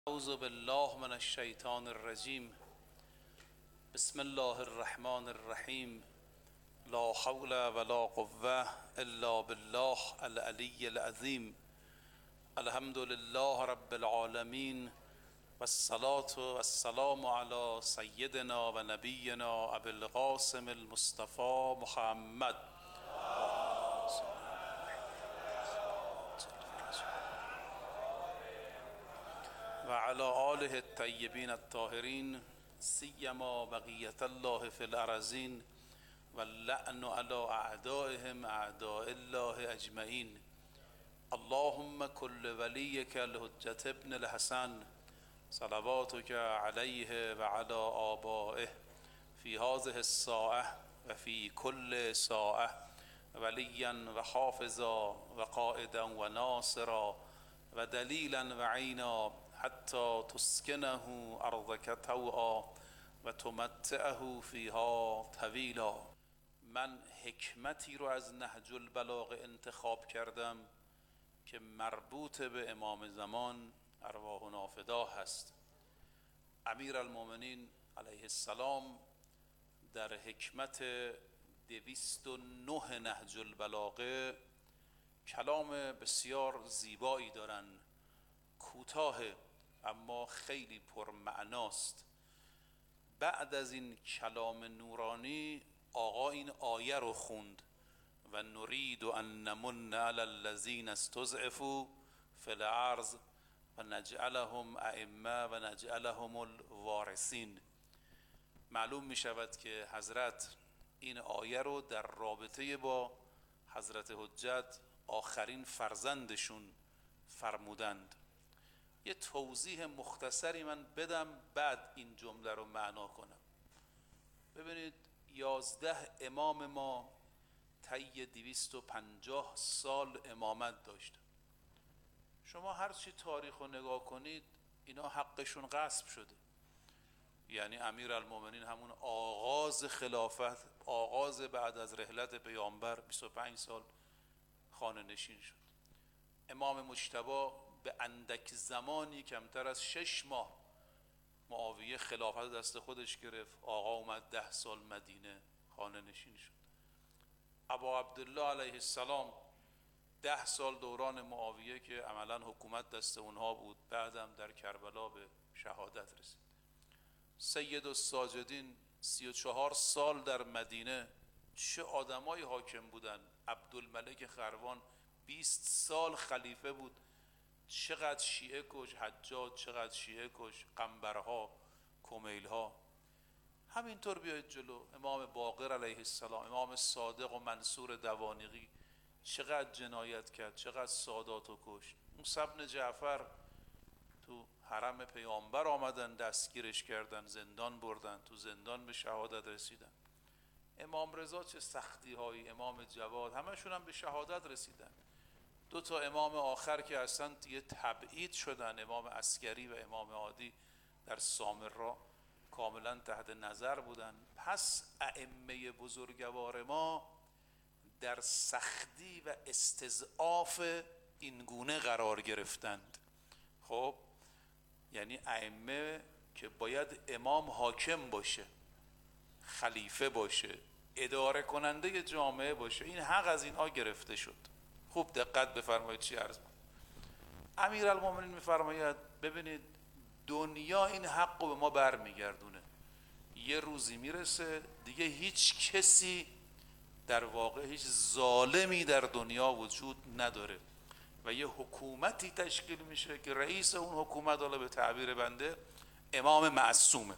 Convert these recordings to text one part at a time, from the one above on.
اعوذ بالله من الشیطان الرجیم. بسم الله الرحمن الرحیم. لا حول ولا قوة الا بالله العلی العظیم. الحمد لله رب العالمین والصلاة والسلام علی سیدنا و نبینا ابی القاسم المصطفى محمد و علی آله الطیبین الطاهرین سیما بقیة الله فی الارضین و اللعن علی اعدائهم اعداء الله اجمعین. اللهم کل ولیک الحجة ابن الحسن صلواتک علیه و علی آبائه فی هذه الساعة و فی کل ساعة ولیا و حافظا و قائدا و ناصرا و دلیلا و عینا حتی تسکنه ارضک طوعا و تمتعه فیها طویلا. من حکمتی رو از نهج البلاغه انتخاب کردم که مربوط به امام زمان ارواحنا فدا هست. امیرالمؤمنین علیه السلام در حکمت 209 نهج البلاغه کلام بسیار زیبایی دارن، کوتاه اما خیلی پرمعناست. بعد از این کلام نورانی آقا این آیه رو خوند: و نرید ان نمن علی الذین استضعفوا فی الارض و نجعلهم ائمه و نجعلهم الوارثین. معلوم می شود که حضرت این آیه رو در رابطه با حضرت حجت آخرین فرزندشون فرمودند. یه توضیح مختصری من بدم بعد این جمله رو معنا کنم. ببینید 11 امام ما طی 250 سال امامت داشتن. شما هر چی تاریخ رو نگاه کنید اینا حقشون غصب شده. یعنی امیرالمؤمنین همون آغاز خلافت، آغاز بعد از رحلت پیامبر 25 سال خانه نشین شد. امام مجتبی به اندک زمانی کمتر از 6 ماه معاویه خلافت دست خودش گرفت. آقا اومد 10 سال مدینه خانه نشین شد. ابا عبدالله علیه السلام 10 سال دوران معاویه که عملا حکومت دست اونها بود، بعدم در کربلا به شهادت رسید. سید الساجدین 34 سال در مدینه. چه آدمای حاکم بودن. عبدالملک خروان 20 سال خلیفه بود. چقدر شیعه کش حجاج، چقدر شیعه کش قنبرها، کمیلها. همینطور بیاید جلو. امام باقر علیه السلام، امام صادق و منصور دوانیقی چقدر جنایت کرد، چقدر سادات و کشت. موسی بن جعفر تو حرم پیامبر آمدن دستگیرش کردن، زندان بردن، تو زندان به شهادت رسیدن. امام رضا چه سختی هایی، امام جواد، همشون هم به شهادت رسیدن. 2 تا امام آخر که اصلا یه تبعید شدن، امام عسکری و امام عادی در سامرا کاملا تحت نظر بودن. پس ائمه بزرگوار ما در سختی و استضعاف این گونه قرار گرفتند. خب یعنی ائمه که باید امام حاکم باشه، خلیفه باشه، اداره کننده جامعه باشه، این حق از اینها گرفته شد. خوب دقت بفرمایید چی عرض می‌کنم. امیرالمومنین میفرماید ببینید دنیا این حق رو به ما برمیگردونه. یه روزی میرسه دیگه هیچ کسی، در واقع هیچ ظالمی در دنیا وجود نداره و یه حکومتی تشکیل میشه که رئیس اون حکومت، حالا به تعبیر بنده، امام معصومه.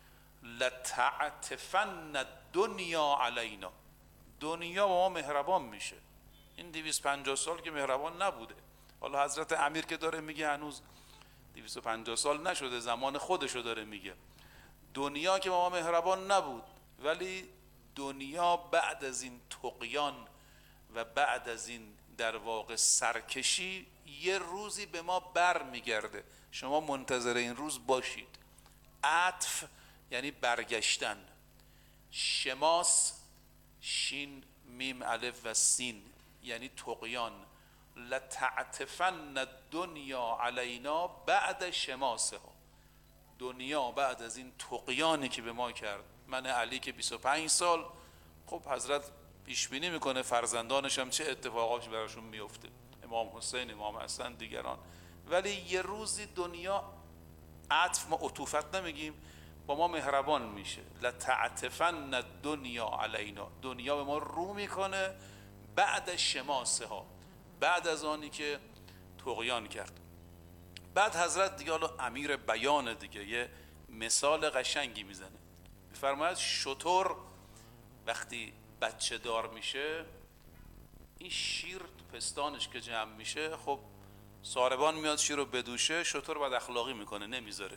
لتعتفن الدنیا علینا. دنیا با ما مهربان میشه. این 250 سال که مهربان نبوده. حالا حضرت امیر که داره میگه هنوز 250 سال نشده، زمان خودشو داره میگه. دنیا که با ما مهربان نبود، ولی دنیا بعد از این طغیان و بعد از این در واقع سرکشی یه روزی به ما بر میگرده. شما منتظر این روز باشید. عطف یعنی برگشتن. شماس، شین، میم، الف و سین یعنی طغیان. لتعتفن الدنیا علینا بعد شماسها. دنیا بعد از این طغیانی که به ما کرد، من علی که 25 سال، خب حضرت پیش بینی میکنه فرزندانش هم چه اتفاقاتی براشون میفته، امام حسین، امام حسن، دیگران. ولی یه روزی دنیا، عطف ما عطوفت نمیگیم، با ما مهربان میشه. لتعتفن الدنیا علینا، دنیا به ما رو میکنه بعد شماسها، بعد از آنی که طغیان کرد. بعد حضرت دیگه، حالا امیر بیان دیگه، یه مثال قشنگی میزنه، میفرماید شتر وقتی بچه دار میشه، این شیر تو پستانش که جمع میشه، خب ساربان میاد شیر رو بدوشه، شتر بد اخلاقی میکنه، نمیذاره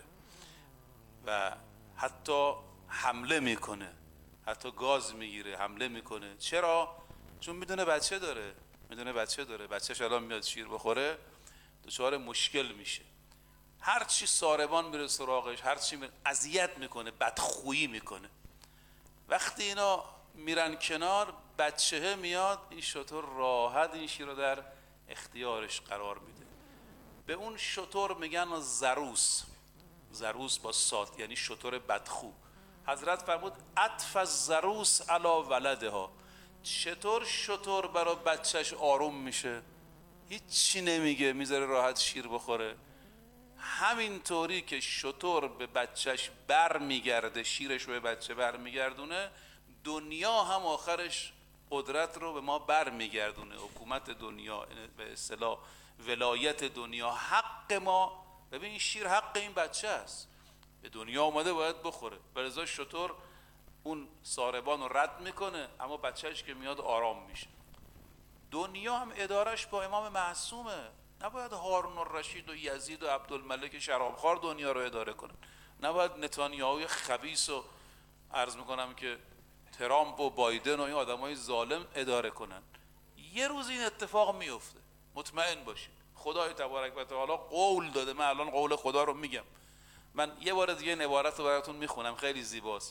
و حتی حمله میکنه، حتی گاز میگیره، حمله میکنه. چرا؟ چون میدونه بچه داره، بچهش الان میاد شیر بخوره، دچار مشکل میشه. هرچی ساربان میره سراغش، هرچی اذیت میکنه، بدخویی میکنه. وقتی اینا میرن کنار، بچهه میاد، این شتر راحت این شیر رو در اختیارش قرار میده. به اون شتر میگن زروس، زروس با صاد، یعنی شتر بدخو. حضرت فرمود عطف الزروس علی ولدها. چطور شتر برای بچهش آروم میشه؟ هیچی نمیگه، میذاره راحت شیر بخوره. همین طوری که شتر به بچهش بر میگرده، شیرش رو به بچه بر میگردونه، دنیا هم آخرش قدرت رو به ما بر میگردونه. حکومت دنیا، به اصطلاح ولایت دنیا، حق ما. ببین این شیر حق این بچه است، به دنیا اومده باید بخوره. ولذا شتر اون ساربان رو رد میکنه، اما بچهش که میاد آرام میشه. دنیا هم ادارش با امام معصومه، نباید هارون الرشید و یزید و عبدالملک شرابخوار دنیا رو اداره کنن، نباید نتانیاهوی خبیث و عرض میکنم که ترامپ و بایدن و این آدمای ظالم اداره کنن. یه روز این اتفاق میفته، مطمئن باشید. خدای تبارک و تعالی قول داده. من الان قول خدا رو میگم. من یه بار دیگه این عبارت رو براتون میخونم، خیلی زیباست.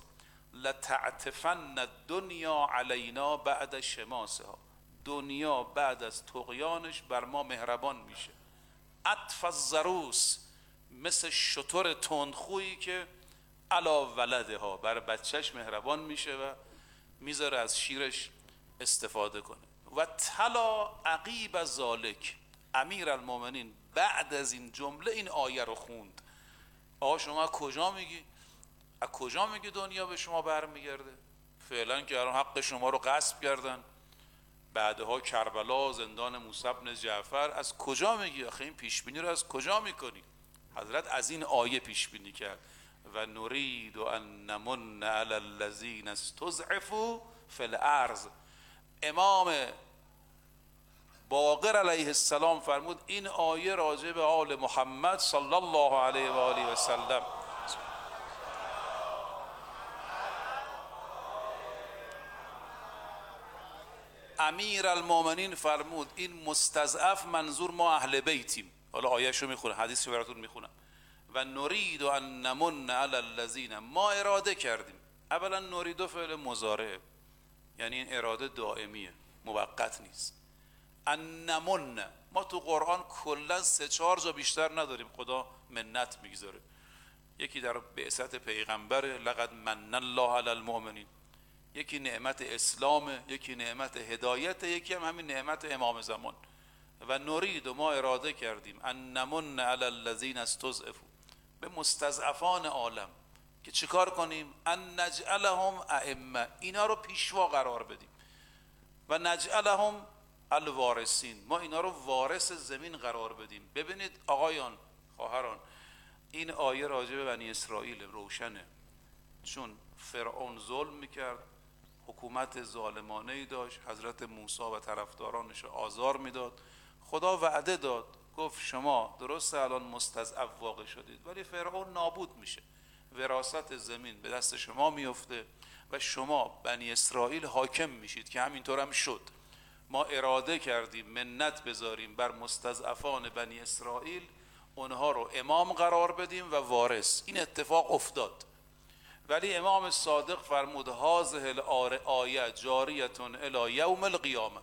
لتعتفن الدنیا علینا بعد شماسها. دنیا بعد از طغیانش بر ما مهربان میشه. عطف الزروس، مثل شتر تندخویی که علی ولدها، بر بچهش مهربان میشه و میذاره از شیرش استفاده کنه. و تلا عقیب ذالک، امیر المومنین بعد از این جمله این آیه رو خوند. آقا شما کجا میگی؟ از کجا میگی دنیا به شما برمیگرده؟ فعلا که الان حق شما رو غصب کردن، بعدها کربلا، زندان موسی بن جعفر، از کجا میگی؟ آخه این پیشبینی رو از کجا میکنی؟ حضرت از این آیه پیشبینی کرد و نرید ان نمن علی الذین استضعفوا فی الارض. امام باقر علیه السلام فرمود این آیه راجع به آل محمد صلی الله علیه و آله و سلم. امیر المومنین فرمود این مستضعف منظور ما اهل بیتیم. حالا آیه‌شو میخونم، حدیثشو براتون میخونم. و نرید ان نمن علی الذین، ما اراده کردیم. اولا نرید فعل مضارع، یعنی این اراده دائمیه، موقت نیست. ان نمن، ما تو قرآن کلا 3-4 جا بیشتر نداریم خدا منت میگذاره. یکی در بعثت پیغمبر، لقد من الله علی المؤمنین، یکی نعمت اسلام، یکی نعمت هدایت، یکی هم همین نعمت امام زمان. و نرید، و ما اراده کردیم، ان نمن علی الذین استضعفوا، به مستضعفان عالم، که چیکار کنیم؟ ان نجعلهم ائمه، اینا رو پیشوا قرار بدیم. و نجعلهم الوارثین، ما اینا رو وارث زمین قرار بدیم. ببینید آقایان، خواهران، این آیه راجع به بنی اسرائیل روشنه. چون فرعون ظلم میکرد، حکومت ظالمانه‌ای داشت، حضرت موسی و طرفدارانش آزار میداد. خدا وعده داد، گفت شما درسته الان مستضعف واقع شدید، ولی فرعون نابود میشه، وراثت زمین به دست شما میفته و شما بنی اسرائیل حاکم میشید، که همینطور هم شد. ما اراده کردیم منت بذاریم بر مستضعفان بنی اسرائیل، اونها رو امام قرار بدیم و وارث. این اتفاق افتاد. ولی امام صادق فرمود هذه الآیه جاریه الی یوم القیامه،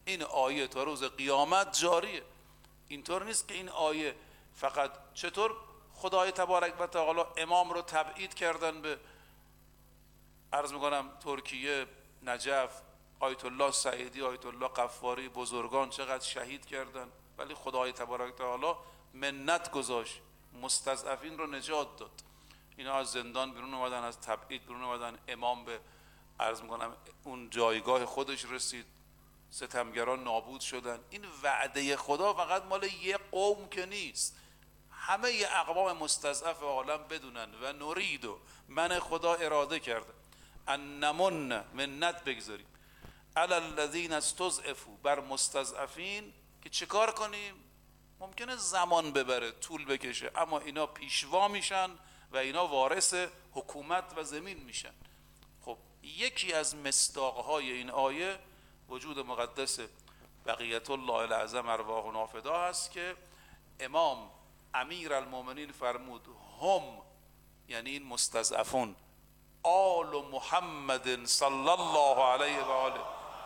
این آیه تا روز قیامت جاریه. اینطور نیست که این آیه فقط چطور خدای تبارک و تعالی امام رو تبعید کردن به عرض میکنم ترکیه، نجف، آیت الله سعیدی، آیت الله قفاری، بزرگان چقدر شهید کردن، ولی خدای تبارک و تعالی منت گذاشت، مستضعفین رو نجات داد. اینا از زندان بیرون اومدن، از تبعید بیرون اومدن، امام به عرض میکنم اون جایگاه خودش رسید، ستمگران نابود شدن. این وعده خدا فقط مال یه قوم که نیست، همه اقوام مستضعف عالم بدونن و نریدو، من خدا اراده کرده ان نمن منت بگذاریم علی الذین استضعفوا، بر مستضعفین، که چیکار کنیم؟ ممکنه زمان ببره، طول بکشه، اما اینا پیشوا میشن و اینا وارث حکومت و زمین میشن. خب یکی از مصداقهای این آیه وجود مقدس بقیت الله الاعظم ارواحنا فدا هست که امام امیر المؤمنین فرمود هم، یعنی این مستضعفون، آل محمد صلی الله علیه و آله،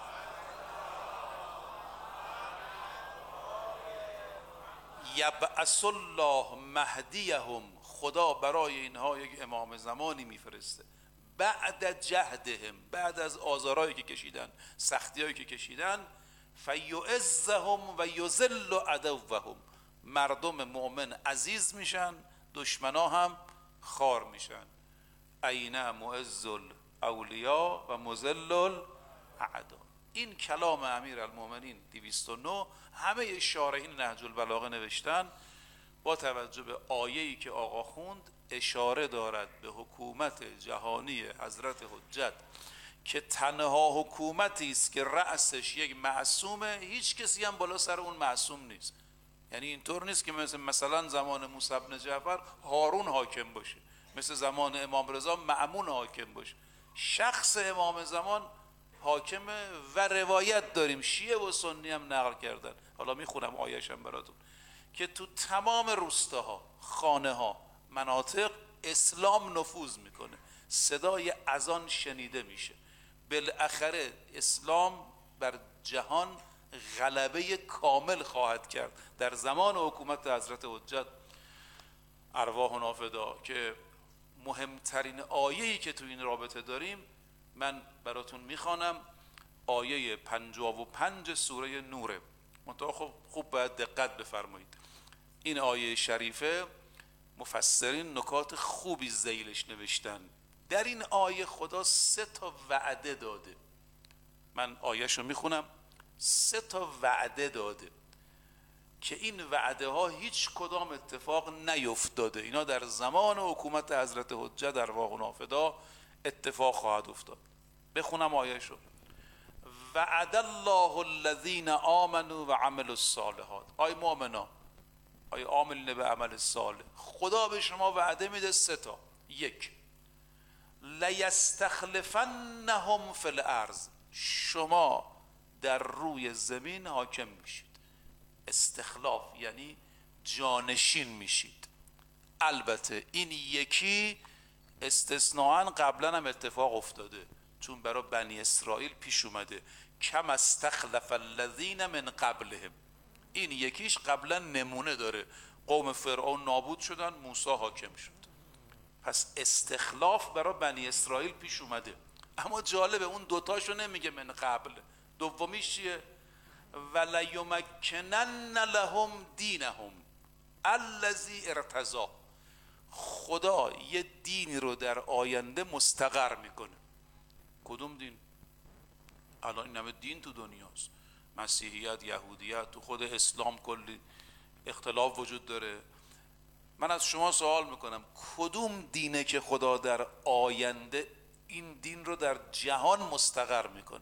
یبعث الله مهدیهم، خدا برای اینها یک امام زمانی میفرسته بعد جهدهم، بعد از آزارهایی که کشیدن، سختیایی که کشیدن، فیعزهم و یذل عدوهم، مردم مؤمن عزیز میشن، دشمنا هم خار میشن. عین معز الاولیا و مذل الاعدا. این کلام امیر المؤمنین 209 همه شارحین نهج البلاغه نوشتن. با توجه به آیه‌ای که آقا خوند اشاره دارد به حکومت جهانی حضرت حجت که تنها حکومتی است که رأسش یک معصومه، هیچ کسی هم بالا سر اون معصوم نیست. یعنی اینطور نیست که مثلا زمان موسی بن جعفر هارون حاکم باشه، مثل زمان امام رضا مأمون حاکم باشه. شخص امام زمان حاکمه و روایت داریم شیعه و سنی هم نقل کردن، حالا میخونم آیه‌شم براتون، که تو تمام روستاها، خانه ها، مناطق اسلام نفوذ میکنه، صدای اذان شنیده میشه، بالاخره اسلام بر جهان غلبه کامل خواهد کرد در زمان حکومت حضرت حجت ارواحنا فدا. که مهمترین آیه‌ای که تو این رابطه داریم من براتون میخوانم، آیه 55 سوره نوره. منتها خب خوب باید دقت بفرمایید، این آیه شریفه مفسرین نکات خوبی ذیلش نوشتن. در این آیه خدا 3 تا وعده داده، من آیهشو میخونم، 3 تا وعده داده که این وعده ها هیچ کدام اتفاق نیفتاده، اینا در زمان حکومت حضرت حجت ارواحنا فدا اتفاق خواهد افتاد. بخونم آیهشو. وعد الله الذین آمنوا و عملوا الصالحات. آی مؤمنا، آی عاملین به عمل صالح، خدا به شما وعده میده 3 تا. 1، لیستخلفنهم فی الارض، شما در روی زمین حاکم میشید. استخلاف یعنی جانشین میشید. البته این یکی استثناءً قبلا هم اتفاق افتاده، چون برای بنی اسرائیل پیش اومده کم استخلف الذین من قبلهم. این یکیش قبلا نمونه داره، قوم فرعون نابود شدن، موسی حاکم شد. پس استخلاف برای بنی اسرائیل پیش اومده، اما جالبه اون دوتاشو نمیگه من قبل. دومیش چیه؟ ولیمکنن لهم دینهم الذی ارتضی. خدا یه دینی رو در آینده مستقر میکنه. کدوم دین؟ الان این همه دین تو دنیاست، مسیحیت، یهودیت، تو خود اسلام کلی اختلاف وجود داره. من از شما سوال میکنم کدوم دینه که خدا در آینده این دین رو در جهان مستقر میکنه؟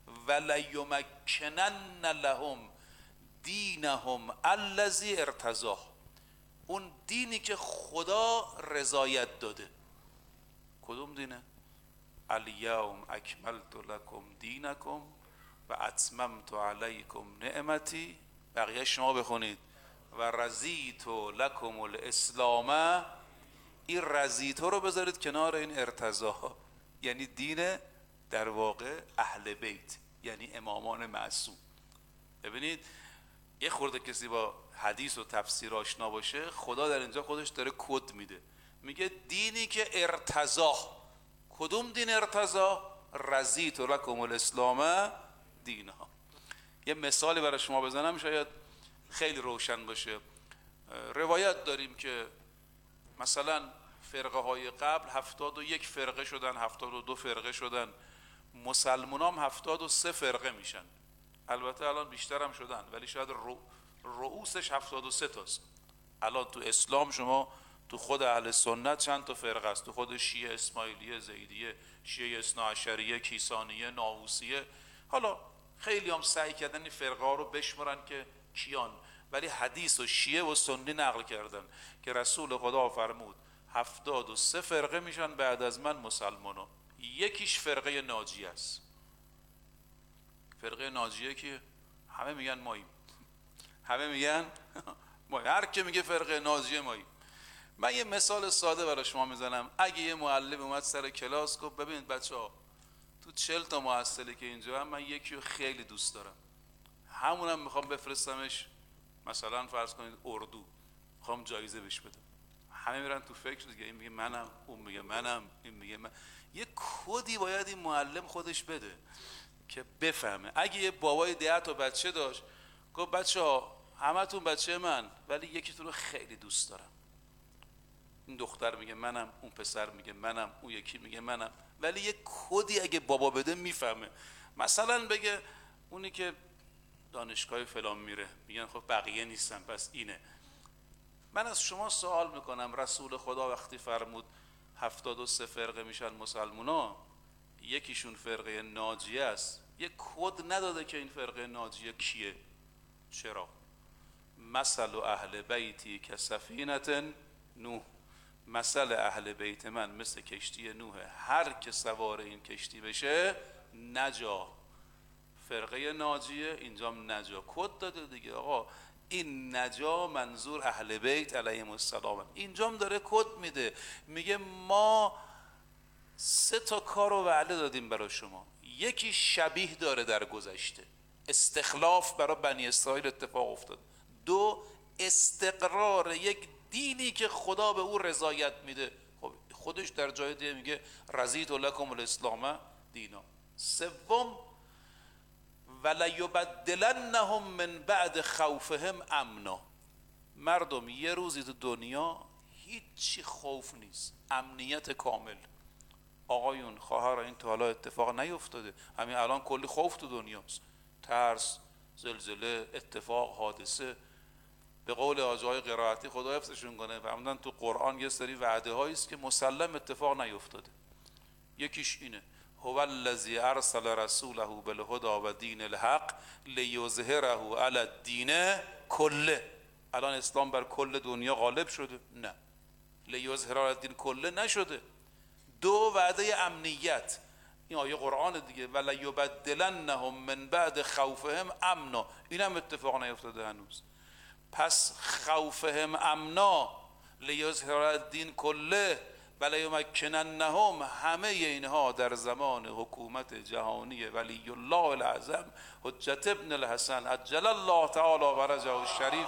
ولیمکنن لهم دینهم الذی ارتضی، اون دینی که خدا رضایت داده. کدوم دینه؟ الیوم اکملت لکم دینکم و اتممت علیکم نعمتی. بقیه شما بخونید. و رضیت لکم الاسلام. این رضیت رو بذارید کنار این ارتضی، یعنی دین در واقع اهل بیت، یعنی امامان معصوم. ببینید یه خورده کسی با حدیث و تفسیر آشنا باشه، خدا در اینجا خودش داره کد میده، میگه دینی که ارتضا. کدوم دین ارتضا؟ رضیت لکم الاسلام دینا. یه مثالی برای شما بزنم شاید خیلی روشن باشه. روایت داریم که مثلا فرقه های قبل 71 فرقه شدن، 72 فرقه شدن، مسلمان هم 73 فرقه میشن. البته الان بیشتر هم شدن ولی شاید رؤوسش 73 تاست. الان تو اسلام شما تو خود اهل سنت چند تا فرقه است؟ تو خود شیعه، اسماعیلیه، زیدیه، شیعه اثناعشریه، کیسانیه، ناووسیه. حالا خیلی هم سعی کردن این فرقه ها رو بشمرن که کیان، ولی حدیث و شیعه و سنی نقل کردن که رسول خدا فرمود 73 فرقه میشن بعد از من مسلمانو، یکیش فرقه ناجیه است. فرقه ناجیه که همه میگن ماییم، همه میگن ماییم، هر که میگه فرقه ناجیه ماییم. من یه مثال ساده برای شما میزنم. اگه یه معلم اومد سر کلاس گفت ببینید بچه‌ها تو 40 تا محصلی که اینجا هم من یکی رو خیلی دوست دارم، همونم میخوام بفرستمش مثلا فرض کنید اردو، میخوام جایزه بهش بدم. همه میرن تو فکر دیگه، این میگه منم، اون میگه منم، این میگه من. یه کدی باید این معلم خودش بده که بفهمه. اگه یه بابای 10 تا بچه داشت گفت بچه‌ها همتون بچه من ولی یکیتون رو خیلی دوست دارم، این دختر میگه منم، اون پسر میگه منم، اون یکی میگه منم، ولی یه کدی اگه بابا بده میفهمه. مثلا بگه اونی که دانشگاه فلان میره، میگن خب بقیه نیستن پس اینه. من از شما سوال میکنم رسول خدا وقتی فرمود 73 فرقه میشن مسلمونا، یکیشون فرقه ناجیه است، یه کد نداده که این فرقه ناجیه کیه؟ چرا؟ مثل اهل بیتی که سفینه نوح، مثل اهل بیت من مثل کشتی نوحه، هر که سوار این کشتی بشه نجا. فرقه ناجیه اینجام نجا کد داده دیگه. آقا این نجا منظور اهل بیت علیهم السلام. اینجام داره کد میده، میگه ما 3 تا کار رو وعده دادیم برای شما. یکی شبیه داره در گذشته، استخلاف برای بنی اسرائیل اتفاق افتاد. 2 استقرار یک دینی که خدا به او رضایت میده. خب خودش در جای دیگه میگه رضیت لکم الاسلام دینا. 3 ولیبدلنهم من بعد خوفهم امنا. مردم یه روزی تو دنیا هیچی خوف نیست، امنیت کامل. آقایون خواهر این تا حالا اتفاق نیفتاده، همین الان کلی خوف تو دنیاست، ترس، زلزله، اتفاق، حادثه. به قول آجای قرائتی خدا حفظشون کنه فرمودن تو قرآن یه سری وعده هایی است که مسلم اتفاق نیفتاده. یکیش اینه هو الذی ارسل رسوله بالهدی و دین الحق لیظهره علی الدین کله. الان اسلام بر کل دنیا غالب شده؟ نه، لیظهره علی الدین کله نشده. 2 وعده امنیت، این آیه قرآن دیگه، ولیبدلنهم من بعد خوفهم امنا، اینم اتفاق نیفتاده هنوز. پس خوفهم امنا لیظهر الدین کله ولیمکننهم، همه اینها در زمان حکومت جهانی ولی الله الاعظم حجت ابن الحسن عجل الله تعالی فرجه الشریف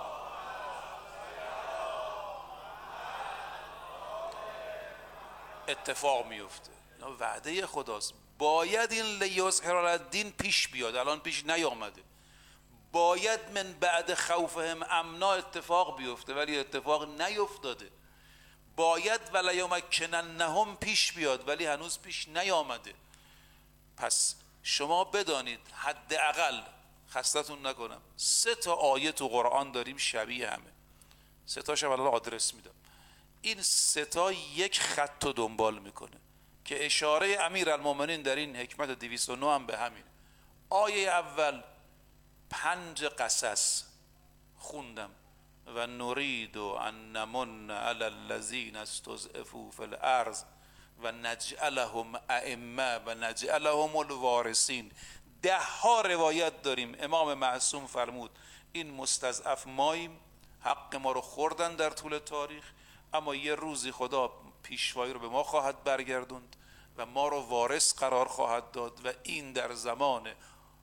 اتفاق میفته. وعده خداست. باید این لیظهر الدین پیش بیاد، الان پیش نیامده. باید من بعد خوفهم امنا اتفاق بیفته ولی اتفاق نیفتاده. باید ولیمکننهم پیش بیاد ولی هنوز پیش نیامده. پس شما بدانید حداقل، خستتون نکنم، 3 تا آیه تو قرآن داریم شبیه همه. 3 تاش هم الان آدرس میدم. این 3 تا یک خط رو دنبال میکنه که اشاره امیرالمومنین در این حکمت 209 هم به همین. آیه اول 5 قصص خوندم و نرید ان نمن علی الذین استضعفوا فی الارض و نجعلهم ائمه و نجعلهم الوارثین. 10 روایت داریم امام معصوم فرمود این مستضعف ماییم، حق ما رو خوردن در طول تاریخ، اما یه روزی خدا پیشوایی رو به ما خواهد برگردوند و ما رو وارث قرار خواهد داد و این در زمان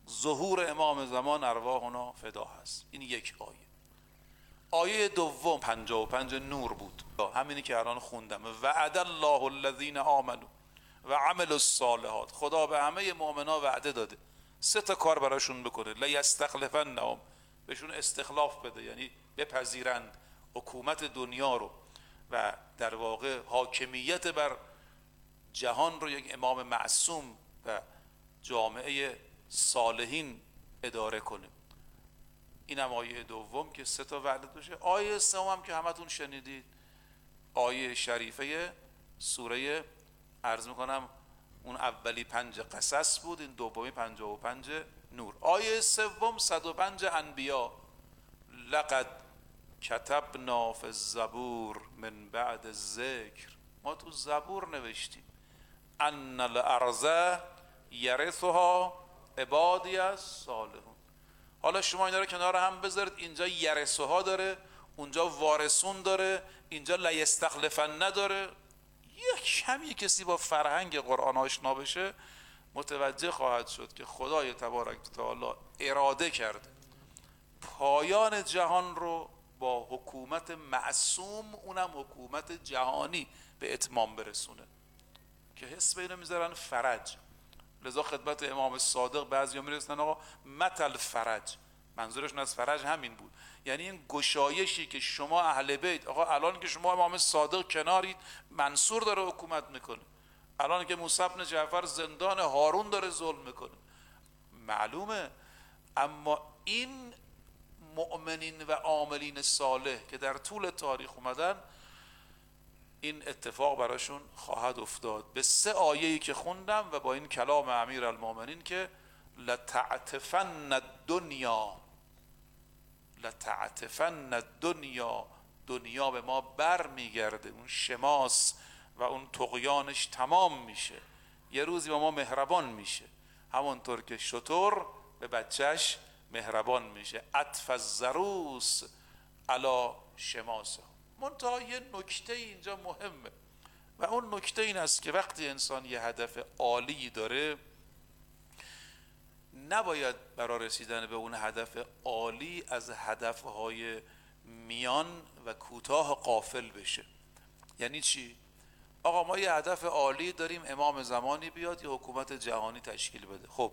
ظهور امام زمان ارواحنا فدا هست. این یک آیه. آیه دوم 55 نور بود، همینی که الان خوندم. وعد الله الذین آمنوا و عملوا الصالحات. خدا به همه مؤمنا وعده داده 3 کار براشون بکنه. لیستخلفنهم، بهشون استخلاف بده، یعنی بپذیرند حکومت دنیا رو و در واقع حاکمیت بر جهان رو یک امام معصوم و جامعه صالحین اداره کنه. اینم آیه دوم که 3 وعده داشته. آیه سوم هم که همتون شنیدید، آیه شریفه سوره، عرض میکنم اون اولی 5 قصص بود، این دومی 55 نور. آیه سوم 105 انبیا. لقد کتبنا فی الزبور من بعد الذکر، ما تو زبور نوشتیم ان الارض یرثها عبادی الصالحون. حالا شما اینا رو کنار هم بذارید، اینجا یرثها داره، اونجا وارثون داره، اینجا لیستخلفن نداره. یک کمی کسی با فرهنگ قرآن آشنا بشه متوجه خواهد شد که خدای تبارک و تعالی اراده کرده پایان جهان رو با حکومت معصوم، اونم حکومت جهانی، به اتمام برسونه که حس اینو میذارن فرج. لذا خدمت امام صادق بعضیا میرسن آقا متل فرج، منظورشون از فرج همین بود، یعنی این گشایشی که شما اهل بیت، آقا الان که شما امام صادق کنارید، منصور داره حکومت میکنه، الان که موسی بن جعفر زندان، هارون داره ظلم میکنه، معلومه. اما این مؤمنین و عاملین صالح که در طول تاریخ اومدن، این اتفاق براشون خواهد افتاد به 3 آیه‌ای که خوندم و با این کلام امیرالمومنین که لتعتفن الدنیا، لتعتفن الدنیا، دنیا به ما بر میگرده، اون شماس و اون طغیانش تمام میشه، یه روزی با ما مهربان میشه، همونطور که شتر به بچهش مهربان میشه. عطف الضروس علی شماسه. منتها یه نکته اینجا مهمه و اون نکته این است که وقتی انسان یه هدف عالی داره، نباید برای رسیدن به اون هدف عالی از هدفهای میان و کوتاه غافل بشه. یعنی چی؟ آقا ما یه هدف عالی داریم، امام زمانی بیاد یه حکومت جهانی تشکیل بده. خب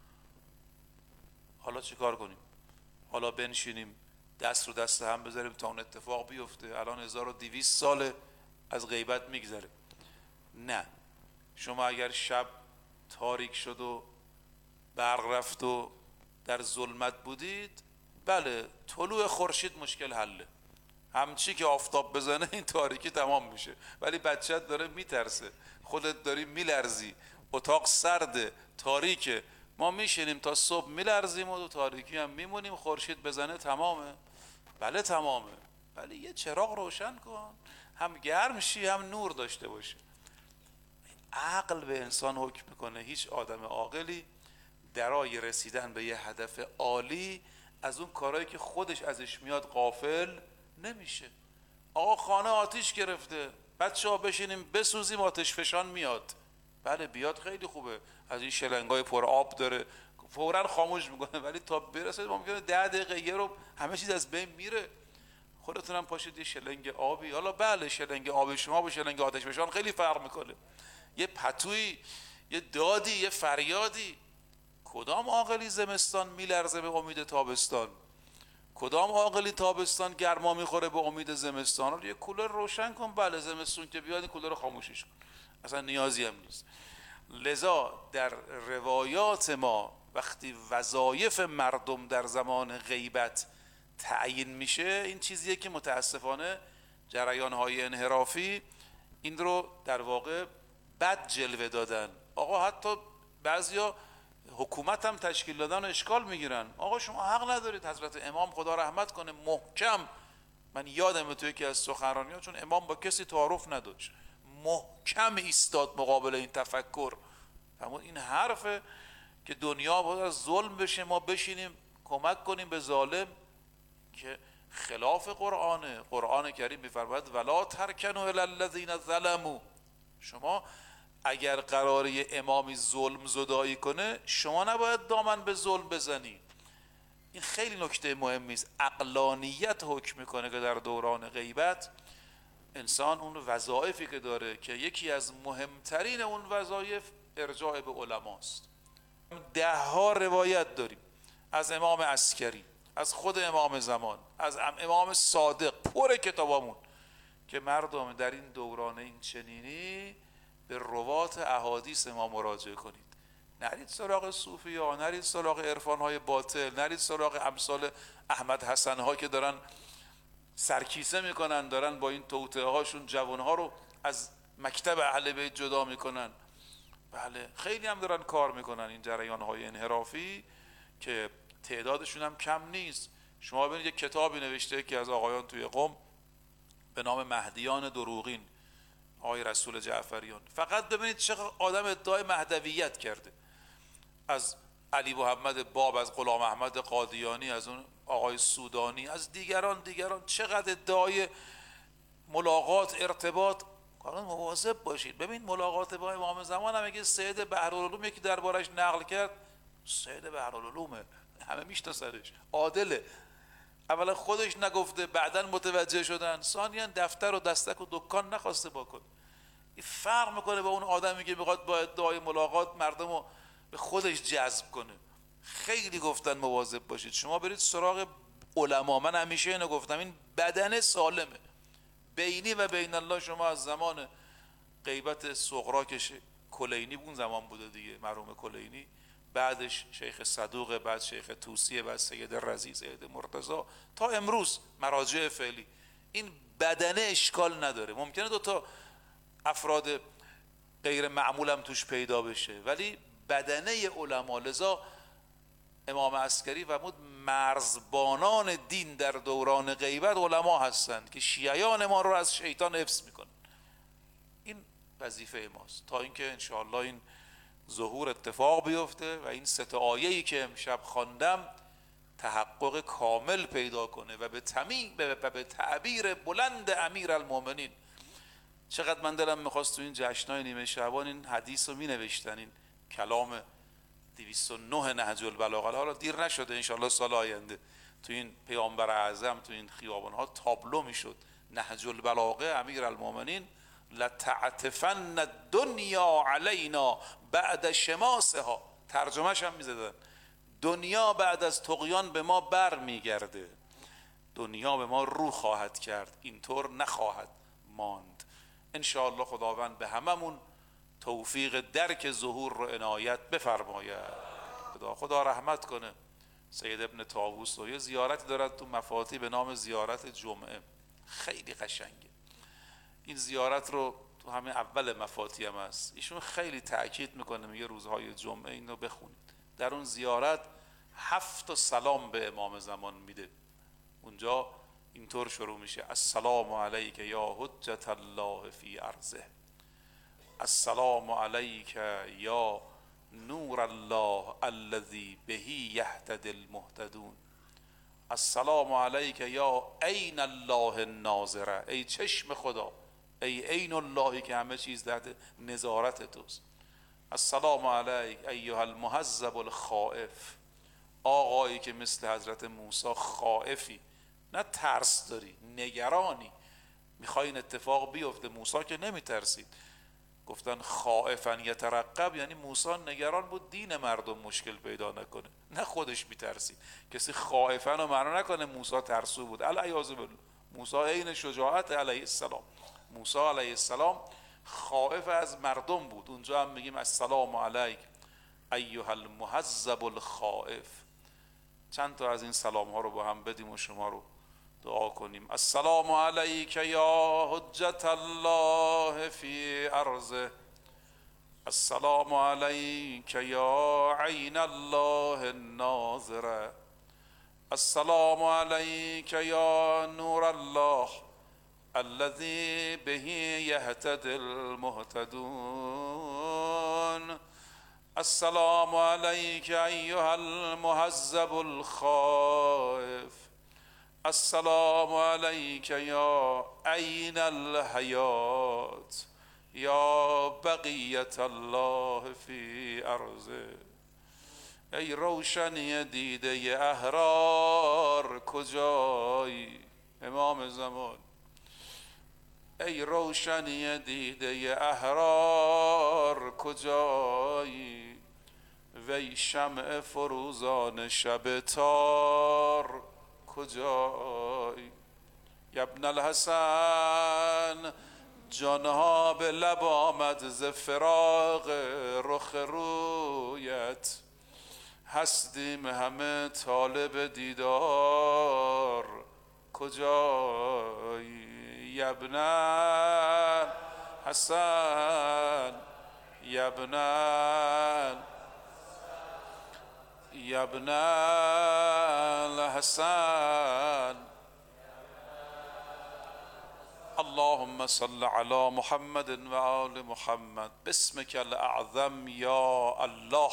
حالا چی کار کنیم؟ حالا بنشینیم دست رو دست هم بذاریم تا اون اتفاق بیفته؟ الان 1200 سال از غیبت میگذره. نه، شما اگر شب تاریک شد و برق رفت و در ظلمت بودید، بله طلوع خورشید مشکل حله، همچی که آفتاب بزنه این تاریکی تمام میشه، ولی بچت داره میترسه، خودت داری میلرزی، اتاق سرده تاریکه، ما میشینیم تا صبح میلرزیم و تو تاریکی هم میمونیم، خورشید بزنه تمامه. بله تمامه، ولی یه چراغ روشن کن، هم گرم شی هم نور داشته باشه. عقل به انسان حکم میکنه. هیچ آدم عاقلی درای رسیدن به یه هدف عالی از اون کارهایی که خودش ازش میاد غافل نمیشه. آقا خانه آتیش گرفته، بچه‌ها بشینیم بسوزیم، آتش فشان میاد. بله بیاد خیلی خوبه، از این شلنگای پر آب داره، فوراً خاموش میکنه، ولی تا برسه ممکنه 10 دقیقه یه رو همه چیز از بین میره. خودتونم پاشید یه شلنگ آبی، حالا بله شلنگ آب شما با شلنگ آتش فشان خیلی فرق میکنه، یه پتویی، یه دادی، یه فریادی. کدام عاقلی زمستان میلرزه به امید تابستان؟ کدام عاقلی تابستان گرما میخوره به امید زمستان؟ رو یه کولر روشن کن، بله زمستون که بیاد این کولر رو خاموشش کن، اصلا نیازی هم نیست. لذا در روایات ما وقتی وظایف مردم در زمان غیبت تعیین میشه، این چیزیه که متاسفانه جریان‌های انحرافی این رو در واقع بد جلوه دادن. آقا حتی بعضیا حکومت هم تشکیل دادن و اشکال میگیرن. آقا شما حق ندارید. حضرت امام خدا رحمت کنه محکم، من یادمه توی یکی از سخنرانی‌ها، چون امام با کسی تعارف نداشت، محکم ایستاد مقابل این تفکر. اما این حرفه که دنیا باید از ظلم بشه، ما بشینیم کمک کنیم به ظالم، که خلاف قرآنه. قرآن کریم میفرماید ولا ترکنوا الی الذین ظلموا، شما اگر قراره یه امامی ظلم زدایی کنه، شما نباید دامن به ظلم بزنی. این خیلی نکته مهمی است. عقلانیت حکم میکنه که در دوران غیبت انسان اون وظایفی که داره که یکی از مهمترین اون وظایف ارجاع به علماست. ده ها روایت داریم از امام عسکری، از خود امام زمان، از امام صادق، پر کتابامون که مردم در این دوران این چنینی به روات احادیث ما مراجعه کنید. نرید سراغ صوفی ها، نرید سراغ عرفان های باطل، نرید سراغ امثال احمد حسن ها که دارن سرکیسه میکنن، دارن با این توطئه هاشون جوان ها رو از مکتب اهل بیت جدا میکنن. بله خیلی هم دارن کار میکنن این جریان های انحرافی که تعدادشون هم کم نیست. شما ببینید یک کتابی نوشته که از آقایان توی قم به نام مهدیان دروغین، آقای رسول جعفریان. فقط ببینید چقدر آدم ادعای مهدویت کرده، از علی محمد باب، از غلام احمد قادیانی، از اون آقای سودانی، از دیگران چقدر ادعای ملاقات، ارتباط. مواظب باشید. ببین ملاقات با امام زمان هم اگه سید بحرالعلوم یکی دربارش نقل کرد، سید بحرالعلومه، همه میشناسنش، عادله. اولا خودش نگفته، بعدا متوجه شدن. ثانیا دفتر و دستک و دکان نخواسته بکنه. این فرق میکنه با اون آدمی که میخواد با ادعای ملاقات مردم رو به خودش جذب کنه. خیلی گفتن مواظب باشید. شما برید سراغ علما. من همیشه اینو گفتم، این بدن سالمه. بینی و بین الله شما از زمان غیبت سغراک کلینی، اون زمان بوده دیگه، مرحوم کلینی، بعدش شیخ صدوق، بعد شیخ توسی، بعد سید رضی، سید مرتضی، تا امروز مراجع فعلی، این بدنه اشکال نداره. ممکنه دو تا افراد غیر معمول هم توش پیدا بشه، ولی بدنه علما. لذا امام عسکری فرمود مرزبانان دین در دوران غیبت علما هستند که شیعیان ما رو از شیطان حفظ میکنن. این وظیفه ماست تا اینکه انشاءالله این ظهور اتفاق بیفته و این سه تا آیه‌ای که امشب خواندم تحقق کامل پیدا کنه و به تعبیر بلند امیرالمومنین. چقدر من دلم میخواست تو این جشنای نیمه شعبان این حدیث رو می نوشتن، این کلام 209 نهج البلاغه. حالا دیر نشده، انشاءالله سال آینده تو این پیامبر اعظم تو این خیابان ها تابلو میشد. نهج البلاغه امیرالمومنین لتعتفن الدنیا علینا بعد شماسها، ترجمهش هم میزدن دنیا بعد از طغیان به ما بر میگرده، دنیا به ما رو خواهد کرد، اینطور نخواهد ماند. انشاءالله خداوند به هممون توفیق درک ظهور رو عنایت بفرماید. خدا رحمت کنه سید ابن طاووس رو. یه زیارتی دارد تو مفاتی به نام زیارت جمعه، خیلی قشنگه. این زیارت رو تو همه اول مفاتی هم هست، ایشون خیلی تأکید میکنه، میگه روزهای جمعه اینو بخونید. در اون زیارت 7 سلام به امام زمان میده. اونجا اینطور شروع میشه: السلام علیک یا حجت الله فی ارضه، السلام علیک یا نور الله الذی بهی یهتدی المهتدون، السلام علیک یا عین الله الناظره، ای چشم خدا، ای عین اللهی که همه چیز در نظارت توست. السلام علیک ایها المهذب الخائف، آقایی که مثل حضرت موسی خائفی، نه ترس داری، نگرانی، میخوای این اتفاق بیفته. موسی که نمیترسید، گفتن خائفا یترقب، یعنی موسی نگران بود دین مردم مشکل پیدا نکنه، نه خودش میترسید. کسی خائفا رو معنا نکنه موسی ترسو بود، العیاذ بالله. موسی عین شجاعت علیه السلام. موسی علیه السلام خائف از مردم بود. اونجا هم میگیم السلام علیک ایها المهذب الخائف. چند تا از این سلام ها رو با هم بدیم و شما رو دعا کنیم. السلام علیک یا حجت الله فی ارضه، السلام علیک یا عین الله الناظره، السلام علیک یا نور الله الذی بهی یهتدی المهتدون، السلام علیک ایها المهذب الخائف، السلام علیک یا عین الحیات یا بقیت الله فی ارضه. ای روشنی دیده احرار کجایی امام زمان؟ ای روشنی دیده احرار کجایی؟ وی شمع فروزان شب تار کجایی؟ ابن الحسن جانها به لب آمد ز فراق رخ رویت، هستیم همه طالب دیدار کجایی؟ ابن الحسن ابن الحسن. اللهم صل على محمد و آل محمد باسمك الاعظم یا الله.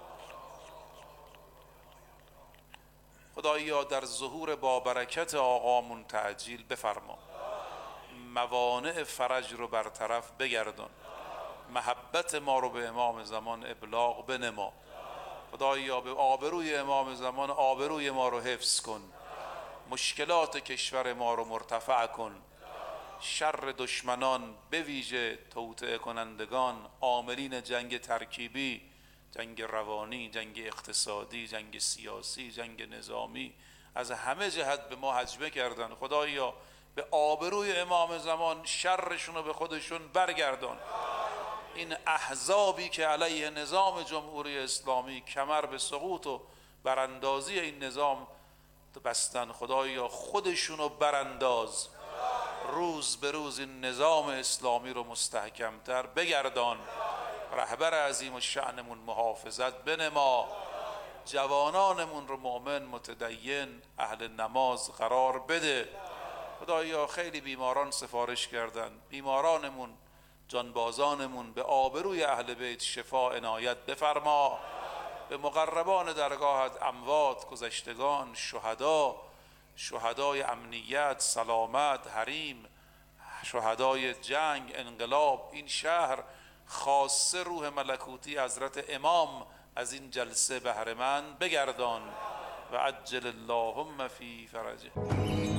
خدایا در ظهور با برکت آقامون تعجیل بفرما، موانع فرج رو برطرف بگردان، محبت ما رو به امام زمان ابلاغ بنما. خدایا به آبروی امام زمان آبروی ما رو حفظ کن، مشکلات کشور ما رو مرتفع کن، شر دشمنان به ویژه توطئه کنندگان، عاملین جنگ ترکیبی، جنگ روانی، جنگ اقتصادی، جنگ سیاسی، جنگ نظامی، از همه جهت به ما هجمه کردن. خدایا به آبروی امام زمان شرشون رو به خودشون برگردان. این احزابی که علیه نظام جمهوری اسلامی کمر به سقوط و براندازی این نظام بستن، خدایا خودشونو برانداز، روز به روز این نظام اسلامی رو مستحکمتر بگردان، رهبر عظیم و شأنمون محافظت بنما، جوانانمون رو مؤمن متدین اهل نماز قرار بده. خدایا خیلی بیماران سفارش کردن، بیمارانمون جانبازانمون به آبروی اهل بیت شفا عنایت بفرما. به مقربان درگاهت، اموات، گذشتگان، شهدای امنیت، سلامت، حریم، شهدای جنگ، انقلاب، این شهر، خاصه روح ملکوتی حضرت امام از این جلسه بهره مند بگردان و عجل اللهم فی فرجه.